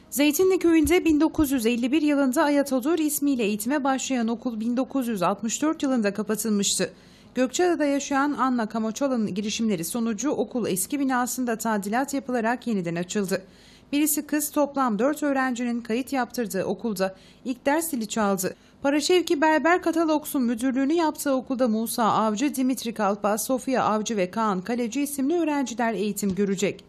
Zeytinli Köyü'nde 1951 yılında Ayatadur ismiyle eğitime başlayan okul 1964 yılında kapatılmıştı. Gökçeada'da yaşayan Anna Kamoçal'ın girişimleri sonucu okul eski binasında tadilat yapılarak yeniden açıldı. Birisi kız toplam 4 öğrencinin kayıt yaptırdığı okulda ilk ders zili çaldı. Paraşevki Berber Katalogs'un müdürlüğünü yaptığı okulda Musa Avcı, Dimitri Kalpa, Sofia Avcı ve Kaan Kaleci isimli öğrenciler eğitim görecek.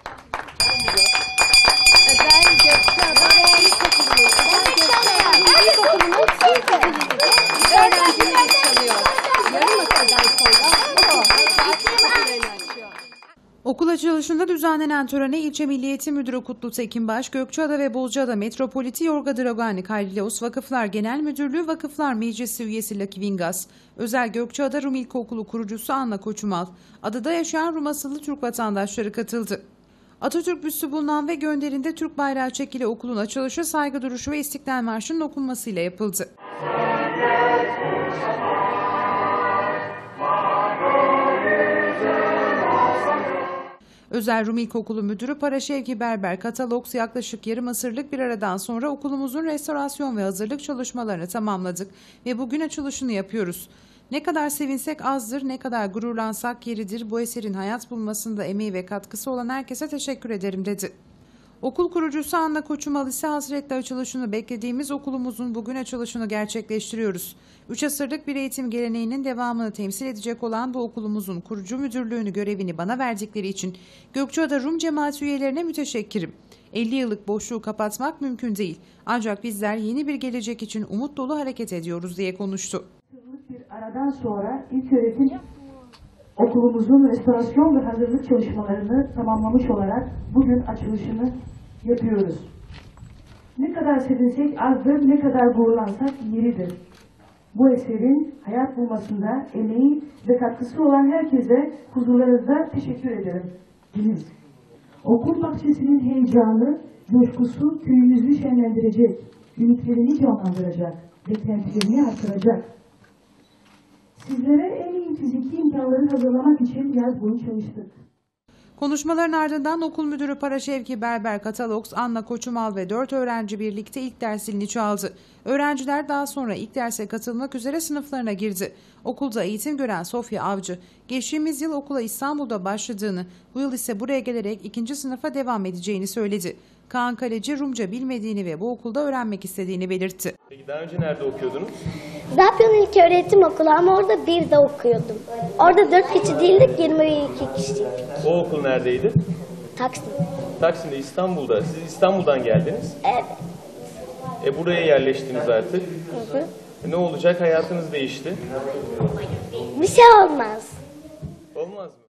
Okul açılışında düzenlenen törene ilçe Milli Eğitim Müdürü Kutlu Tekinbaş, Gökçeada ve Bozcaada Metropoliti Yorga Dragani Kaylileus Vakıflar Genel Müdürlüğü Vakıflar Meclisi üyesi Laki Vingas, Özel Gökçeada Rum İlkokulu kurucusu Anna Koçumal, adada yaşayan Rum asıllı Türk vatandaşları katıldı. Atatürk büstü bulunan ve gönderinde Türk bayrağı çekili okulun açılışı saygı duruşu ve İstiklal Marşı'nın okunmasıyla yapıldı. Özel Rum İlkokulu Müdürü Paraşevki Berber Katalogs yaklaşık yarım asırlık bir aradan sonra okulumuzun restorasyon ve hazırlık çalışmalarını tamamladık ve bugün açılışını yapıyoruz. Ne kadar sevinsek azdır, ne kadar gururlansak yeridir. Bu eserin hayat bulmasında emeği ve katkısı olan herkese teşekkür ederim dedi. Okul kurucusu Anna Koçumal ise hasretle açılışını beklediğimiz okulumuzun bugün açılışını gerçekleştiriyoruz. 3 asırlık bir eğitim geleneğinin devamını temsil edecek olan bu okulumuzun kurucu müdürlüğünü görevini bana verdikleri için Gökçeada Rum cemaati üyelerine müteşekkirim. 50 yıllık boşluğu kapatmak mümkün değil. Ancak bizler yeni bir gelecek için umut dolu hareket ediyoruz diye konuştu. Bir aradan sonra ilköğretim okulumuzun restorasyon ve hazırlık çalışmalarını tamamlamış olarak bugün açılışını yapıyoruz. Ne kadar sevinsek azdır, ne kadar gururlansak yeridir. Bu eserin hayat bulmasında emeği ve katkısı olan herkese huzurlarınızda teşekkür ederim. Okul bahçesinin heyecanı, coşkusu köyümüzü şenlendirecek, ümitlerini canlandıracak, beklentilerini artıracak. Sizlere en iyi fiziki imkanları hazırlamak için yaz boyu çalıştık. Konuşmaların ardından okul müdürü Paraşevki Berber Katalogs, Anna Koçumal ve 4 öğrenci birlikte ilk ders zilini çaldı. Öğrenciler daha sonra ilk derse katılmak üzere sınıflarına girdi. Okulda eğitim gören Sofia Avcı, geçtiğimiz yıl okula İstanbul'da başladığını, bu yıl ise buraya gelerek 2. sınıfa devam edeceğini söyledi. Kaan Kaleci Rumca bilmediğini ve bu okulda öğrenmek istediğini belirtti. Peki daha önce nerede okuyordunuz? Zapyon İlköğretim Okulu ama orada bir de okuyordum. Orada 4 kişi değildik, 22 kişiydik. O okul neredeydi? Taksim. Taksim'de, İstanbul'da. Siz İstanbul'dan geldiniz. Evet. Buraya yerleştiniz artık. Hı hı. Ne olacak? Hayatınız değişti. Bir şey olmaz. Olmaz mı?